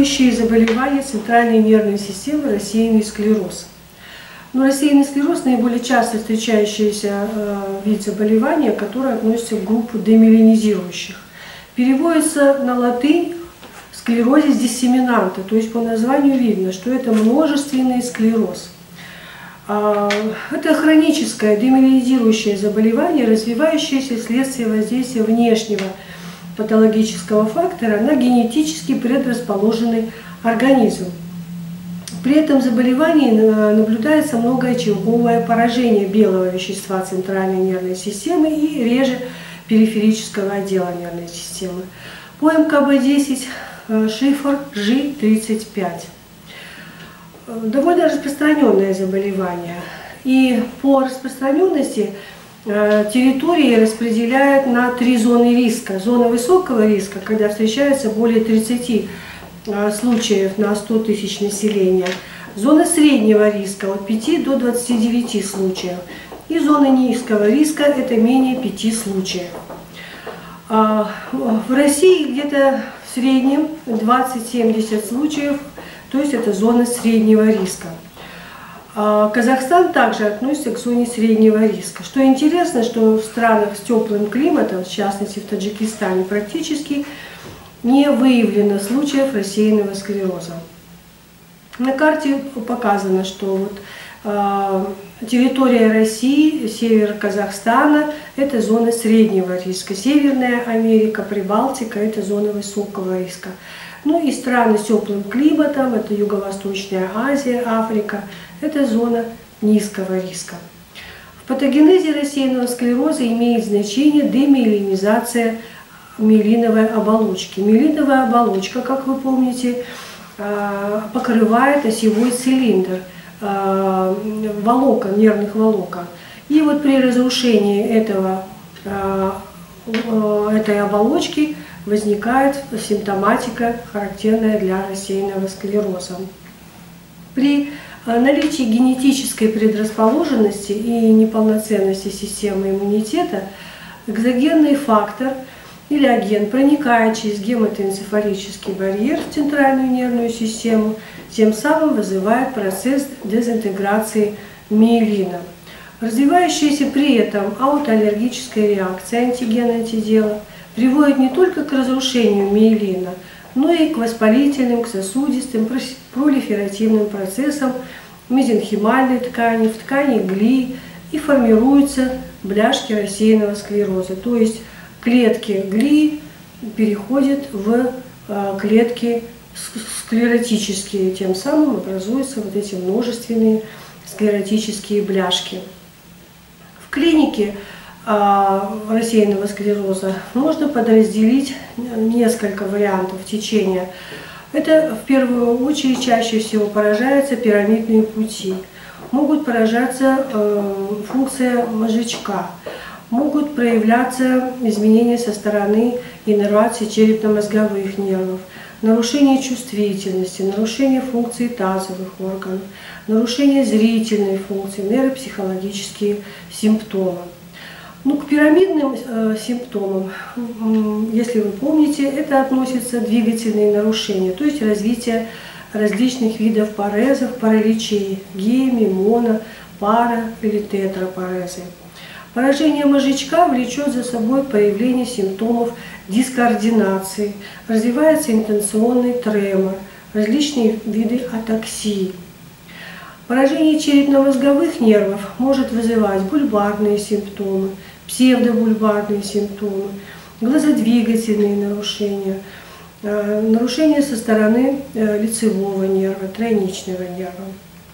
Демилинизирующие заболевания центральной нервной системы, рассеянный склероз. Но рассеянный склероз – наиболее часто встречающийся вид заболевания, который относится к группе демилинизирующих. Переводится на латынь склерозис диссеминанта, то есть по названию видно, что это множественный склероз. Это хроническое демилинизирующее заболевание, развивающееся вследствие воздействия внешнего патологического фактора на генетически предрасположенный организм. При этом заболевании наблюдается многоочаговое поражение белого вещества центральной нервной системы и реже периферического отдела нервной системы. По МКБ-10 шифр G35. Довольно распространенное заболевание. И по распространенности территории распределяют на 3 зоны риска. Зона высокого риска, когда встречается более 30 случаев на 100 тысяч населения. Зона среднего риска от 5 до 29 случаев. И зона низкого риска это менее 5 случаев. В России где-то в среднем 20-70 случаев, то есть это зона среднего риска. Казахстан также относится к зоне среднего риска. Что интересно, что в странах с теплым климатом, в частности в Таджикистане, практически не выявлено случаев рассеянного склероза. На карте показано, что вот, территория России, север Казахстана – это зона среднего риска. Северная Америка, Прибалтика – это зона высокого риска. Ну и страны с теплым климатом – это Юго-Восточная Азия, Африка – это зона низкого риска. В патогенезе рассеянного склероза имеет значение демиелинизация миелиновой оболочки. Миелиновая оболочка, как вы помните, покрывает осевой цилиндр волокон, нервных волокон. И вот при разрушении этой оболочки возникает симптоматика, характерная для рассеянного склероза. При наличии генетической предрасположенности и неполноценности системы иммунитета экзогенный фактор или аген проникает через гематоэнцефалический барьер в центральную нервную систему, тем самым вызывает процесс дезинтеграции миелина. Развивающаяся при этом аутоаллергическая реакция антиген-антитела приводит не только к разрушению миелина, но и к воспалительным, к сосудистым, пролиферативным процессам мезенхимальной ткани, в ткани глии, и формируются бляшки рассеянного склероза. То есть клетки глии переходят в клетки склеротические, тем самым образуются вот эти множественные склеротические бляшки. В клинике рассеянного склероза можно подразделить несколько вариантов течения. Это в первую очередь чаще всего поражаются пирамидные пути. Могут поражаться функция мозжечка, могут проявляться изменения со стороны иннервации черепно-мозговых нервов, нарушение чувствительности, нарушение функции тазовых органов, нарушение зрительной функции, нейропсихологические симптомы. Ну, к пирамидным симптомам, если вы помните, это относятся двигательные нарушения, то есть развитие различных видов парезов, параличей, геми, моно, пара или тетрапарезы. Поражение мозжечка влечет за собой появление симптомов дискоординации, развивается интенционный тремор, различные виды атаксии. Поражение черепно-мозговых нервов может вызывать бульбарные симптомы, псевдобульбарные симптомы, глазодвигательные нарушения, нарушения со стороны лицевого нерва, тройничного нерва.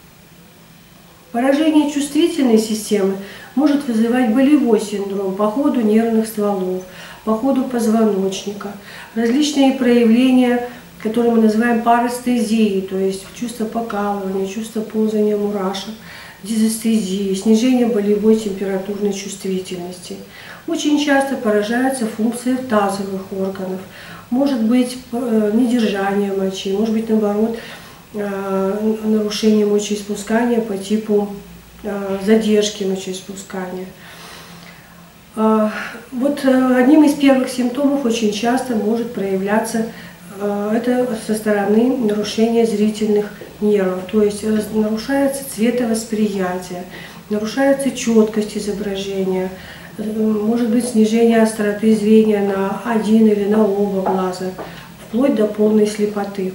Поражение чувствительной системы может вызывать болевой синдром по ходу нервных стволов, по ходу позвоночника, различные проявления, которые мы называем парестезией, то есть чувство покалывания, чувство ползания мурашек, дизестезии, снижение болевой температурной чувствительности. Очень часто поражается функция тазовых органов. Может быть недержание мочи, может быть наоборот нарушение мочеиспускания по типу задержки мочеиспускания. Вот одним из первых симптомов очень часто может проявляться это со стороны нарушения зрительных нервов, то есть нарушается цветовосприятие, нарушается четкость изображения, может быть снижение остроты зрения на один или на оба глаза, вплоть до полной слепоты.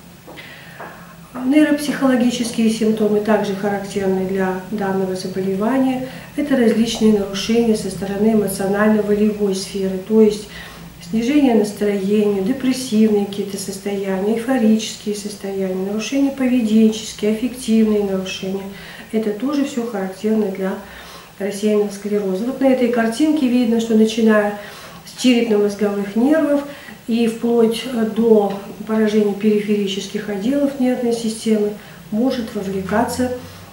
Нейропсихологические симптомы также характерны для данного заболевания. Это различные нарушения со стороны эмоционально-волевой сферы, то есть снижение настроения, депрессивные какие-то состояния, эйфорические состояния, нарушения поведенческие, аффективные нарушения. Это тоже все характерно для рассеянного склероза. Вот на этой картинке видно, что начиная с черепно-мозговых нервов и вплоть до поражения периферических отделов нервной системы может вовлекать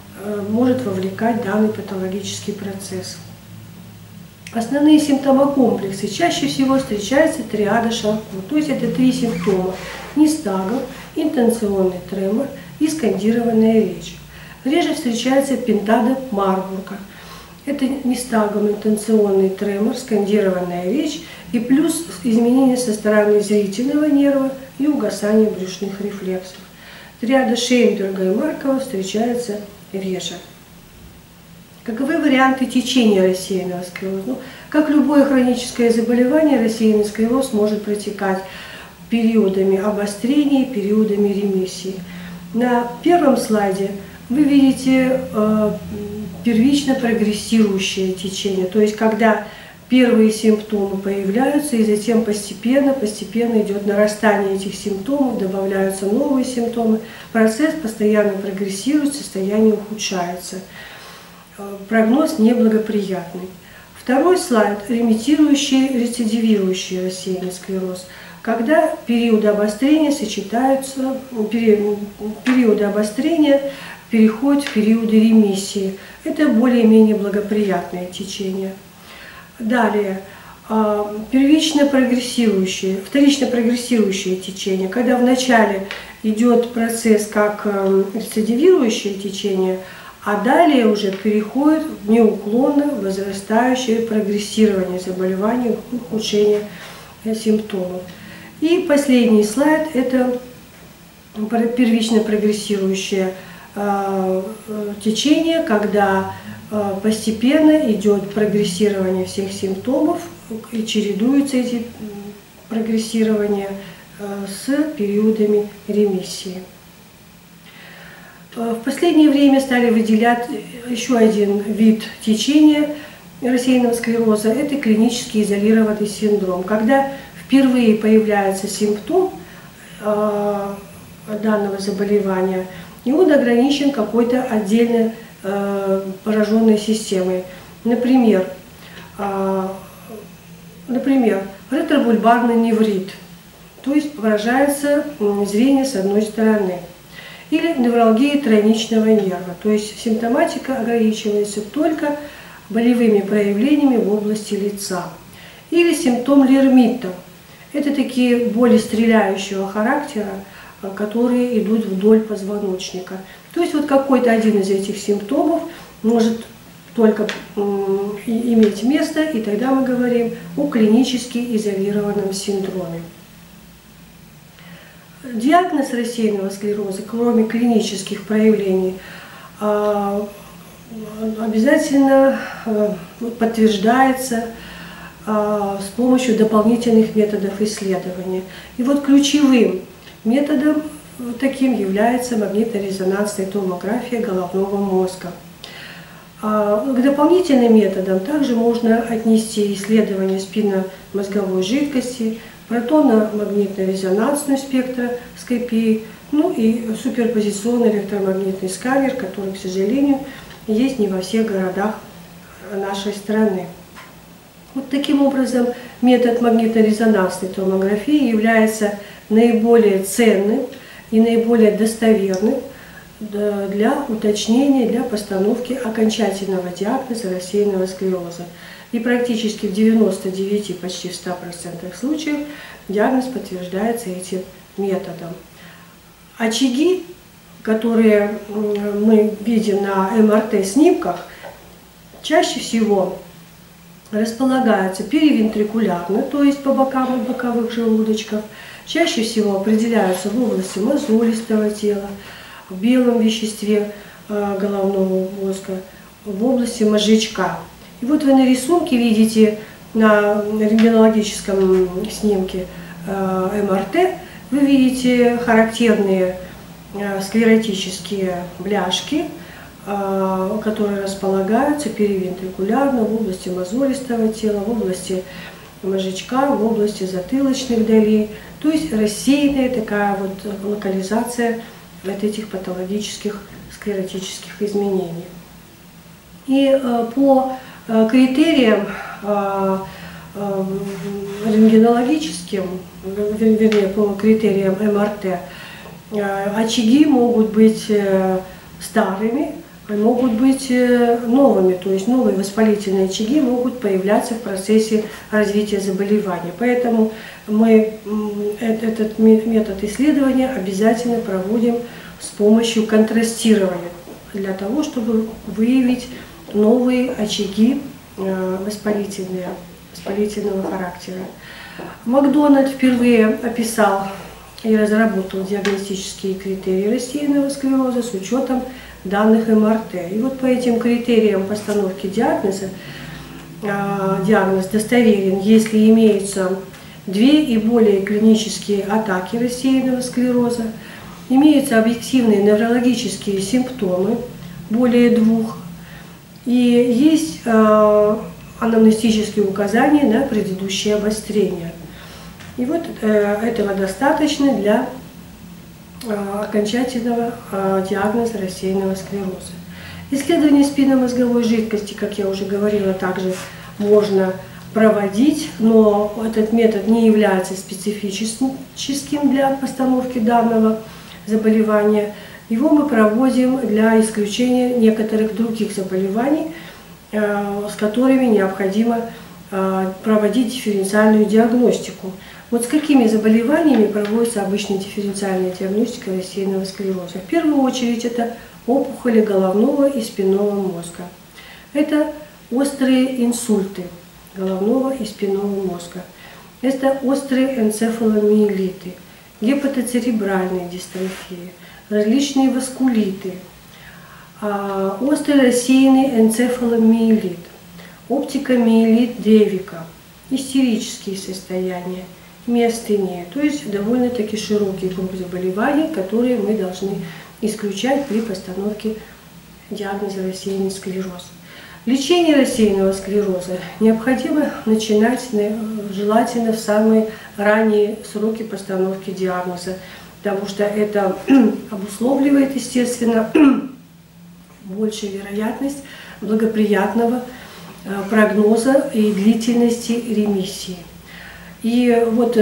данный патологический процесс. Основные симптомокомплексы. Чаще всего встречается триада Шарко, то есть это 3 симптома: нистагм, интенционный тремор и скандированная речь. Реже встречается пентада Марбурга. Это нистагм, интенционный тремор, скандированная речь и плюс изменения со стороны зрительного нерва и угасание брюшных рефлексов. Триада Шейнберга и Маркова встречается реже. Каковы варианты течения рассеянного склероза? Как любое хроническое заболевание, рассеянный склероз может протекать периодами обострения и периодами ремиссии. На первом слайде вы видите первично прогрессирующее течение, то есть когда первые симптомы появляются, и затем постепенно идет нарастание этих симптомов, добавляются новые симптомы, процесс постоянно прогрессирует, состояние ухудшается. Прогноз неблагоприятный. Второй слайд – ремиссирующий, рецидивирующий рассеянный склероз. Когда периоды обострения сочетаются, периоды обострения переходят в периоды ремиссии. Это более-менее благоприятное течение. Далее, вторично прогрессирующее течение, когда вначале идет процесс как рецидивирующее течение, а далее уже переходит в неуклонно возрастающее прогрессирование заболевания, ухудшение симптомов. И последний слайд – это первично прогрессирующее течение, когда постепенно идет прогрессирование всех симптомов и чередуются эти прогрессирования с периодами ремиссии. В последнее время стали выделять еще один вид течения рассеянного склероза – это клинически изолированный синдром, когда впервые появляется симптом данного заболевания, и он ограничен какой-то отдельно пораженной системой. Например, ретробульбарный неврит, то есть поражается зрение с одной стороны. Или невралгия тройничного нерва, то есть симптоматика ограничивается только болевыми проявлениями в области лица. Или симптом Лермитта. Это такие боли стреляющего характера, которые идут вдоль позвоночника. То есть вот какой-то один из этих симптомов может только иметь место, и тогда мы говорим о клинически изолированном синдроме. Диагноз рассеянного склероза, кроме клинических проявлений, обязательно подтверждается с помощью дополнительных методов исследования. И вот ключевым методом таким является магнитно-резонансная томография головного мозга. К дополнительным методам также можно отнести исследование спинномозговой жидкости, протонно-магнитно-резонансную спектроскопию, ну и суперпозиционный электромагнитный сканер, который, к сожалению, есть не во всех городах нашей страны. Вот таким образом метод магнитно-резонансной томографии является наиболее ценным и наиболее достоверным для уточнения, для постановки окончательного диагноза рассеянного склероза. И практически в 99, почти в 100% случаев диагноз подтверждается этим методом. Очаги, которые мы видим на МРТ-снимках, чаще всего располагаются перевентрикулярно, то есть по бокам от боковых желудочков, чаще всего определяются в области мозолистого тела, в белом веществе головного мозга, в области мозжечка. И вот вы на рисунке видите, на рентгенологическом снимке МРТ, вы видите характерные склеротические бляшки, которые располагаются перивентрикулярно в области мозолистого тела, в области мозжечка, в области затылочных долей. То есть рассеянная такая вот локализация вот этих патологических склеротических изменений. И по критериям рентгенологическим, вернее, по критериям МРТ, очаги могут быть старыми, могут быть новыми, то есть новые воспалительные очаги могут появляться в процессе развития заболевания. Поэтому мы этот метод исследования обязательно проводим с помощью контрастирования, для того, чтобы выявить новые очаги воспалительного характера. Макдональд впервые описал и разработал диагностические критерии рассеянного склероза с учетом данных МРТ. И вот по этим критериям постановки диагноза диагноз достоверен, если имеются 2 и более клинические атаки рассеянного склероза, имеются объективные неврологические симптомы, более 2, и есть анамнестические указания на предыдущее обострение. И вот этого достаточно для окончательного диагноза рассеянного склероза. Исследование спинномозговой жидкости, как я уже говорила, также можно проводить, но этот метод не является специфическим для постановки данного заболевания. Его мы проводим для исключения некоторых других заболеваний, с которыми необходимо проводить дифференциальную диагностику. Вот с какими заболеваниями проводится обычная дифференциальная диагностика рассеянного склероза? В первую очередь это опухоли головного и спинного мозга. Это острые инсульты головного и спинного мозга. Это острые энцефаломиелиты, гепатоцеребральные дистрофии, различные васкулиты, острый рассеянный энцефаломиелит, оптикомиелит Девика, истерические состояния, миастения. То есть довольно-таки широкий круг заболеваний, которые мы должны исключать при постановке диагноза рассеянный склероз. Лечение рассеянного склероза необходимо начинать желательно в самые ранние сроки постановки диагноза, потому что это обусловливает, естественно, большую вероятность благоприятного прогноза и длительности ремиссии. И вот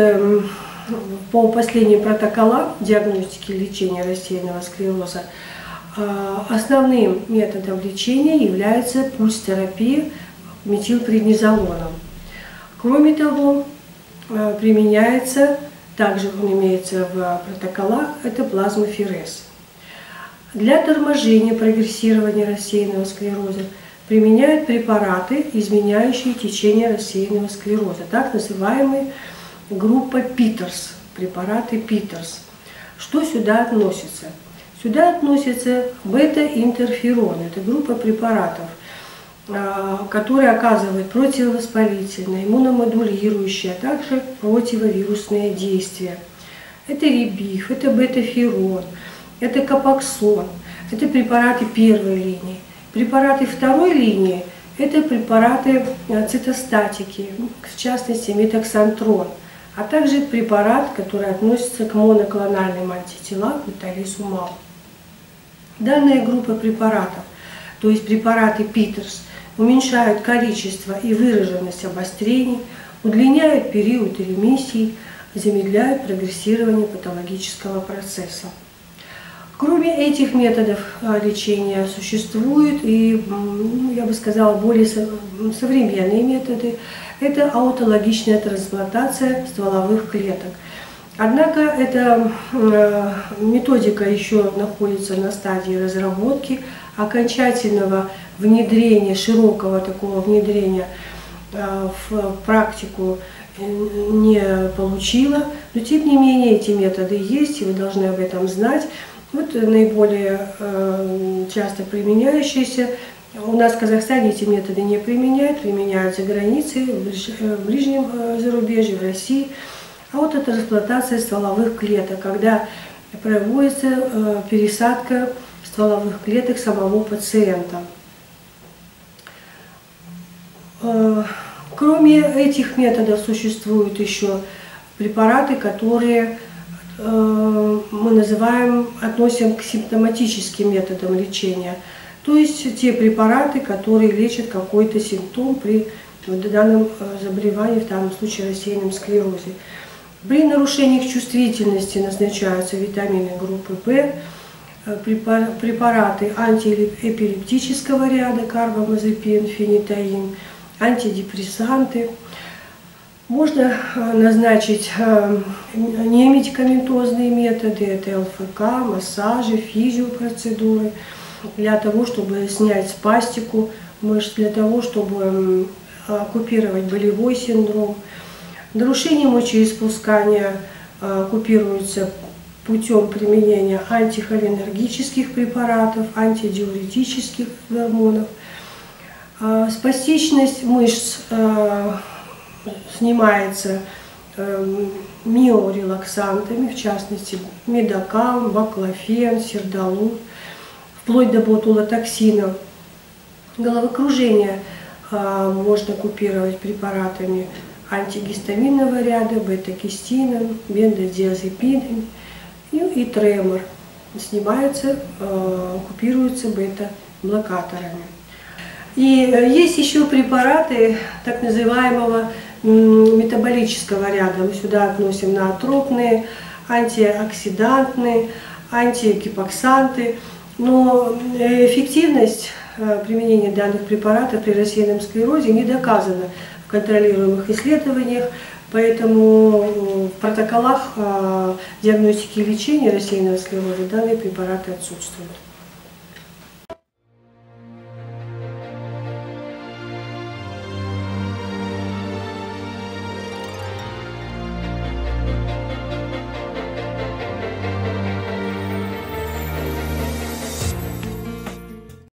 по последним протоколам диагностики и лечения рассеянного склероза основным методом лечения является пульс-терапия метилпреднизолоном. Кроме того, применяется, также он имеется в протоколах, это плазмоферез. Для торможения прогрессирования рассеянного склероза применяют препараты, изменяющие течение рассеянного склероза, так называемые группа Питерс, препараты Питерс. Что сюда относится? Сюда относится бета-интерферон, это группа препаратов, которые оказывают противовоспалительное, иммуномодулирующее, а также противовирусные действия. Это рибиф, это бета-ферон, это капоксон, это препараты первой линии. Препараты второй линии – это препараты цитостатики, в частности метоксантрон, а также препарат, который относится к моноклональным антителам тотализумаб. Данная группа препаратов, то есть препараты Питерс, уменьшают количество и выраженность обострений, удлиняют период ремиссии, замедляют прогрессирование патологического процесса. Кроме этих методов лечения существуют и, я бы сказала, более современные методы. Это аутологичная трансплантация стволовых клеток. Однако эта методика еще находится на стадии разработки, окончательного внедрения, широкого такого внедрения в практику не получила, но тем не менее эти методы есть, и вы должны об этом знать. Вот наиболее часто применяющиеся. У нас в Казахстане эти методы не применяют, применяют за границей, в ближнем зарубежье, в России. А вот это трансплантация стволовых клеток, когда проводится пересадка стволовых клеток самого пациента. Кроме этих методов существуют еще препараты, которые мы относим к симптоматическим методам лечения. То есть те препараты, которые лечат какой-то симптом при данном заболевании, в данном случае рассеянном склерозе. При нарушениях чувствительности назначаются витамины группы В, препараты антиэпилептического ряда, карбамазепин, фенитоин, антидепрессанты. Можно назначить немедикаментозные методы, это ЛФК, массажи, физиопроцедуры, для того, чтобы снять спастику мышц, для того, чтобы купировать болевой синдром. Нарушение мочеиспускания купируется путем применения антихолинергических препаратов, антидиуретических гормонов. Спастичность мышц снимается миорелаксантами, в частности медокам, баклофен, сердолур, вплоть до ботулотоксина. Головокружение можно купировать препаратами антигистаминного ряда, бета-кистином, бензодиазепином, и тремор снимается, купируется бета-блокаторами. И есть еще препараты так называемого метаболического ряда. Мы сюда относим ноотропные, антиоксидантные, антигипоксанты. Но эффективность применения данных препаратов при рассеянном склерозе не доказана в контролируемых исследованиях, поэтому в протоколах диагностики и лечения рассеянного склероза данные препараты отсутствуют.